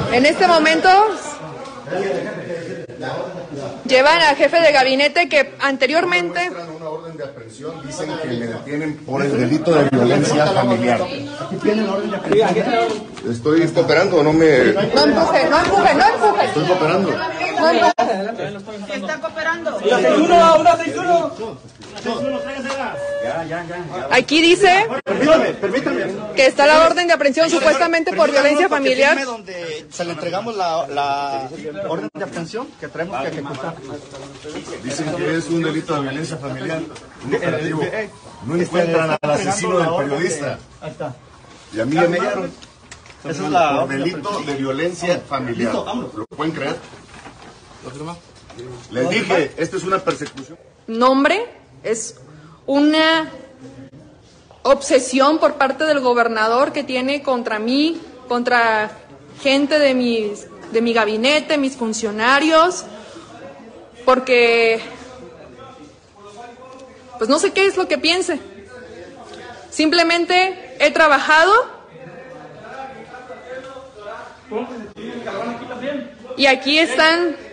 En este momento llevan al jefe de gabinete que anteriormente... Una orden de aprehensión, dicen que me detienen por el delito de violencia familiar. ¿Estoy cooperando o no me...? No empuje, no empuje, no empuje. ¿Estoy cooperando? No empuje. ¿Está cooperando? Aquí dice que está la orden de aprehensión supuestamente por violencia familiar. Donde se le entregamos la orden de aprehensión que traemos que ejecutar. Dicen que es un delito de violencia familiar. Un operativo. No encuentran al asesino del periodista. Ahí está. Y a mí ya me hallaron. Esa es la por delito de violencia familiar. ¿Lo pueden creer? Les dije, esta es una persecución. Nombre es una obsesión por parte del gobernador que tiene contra mí, contra gente de mi gabinete, mis funcionarios, porque pues no sé qué es lo que piense. Simplemente he trabajado y aquí están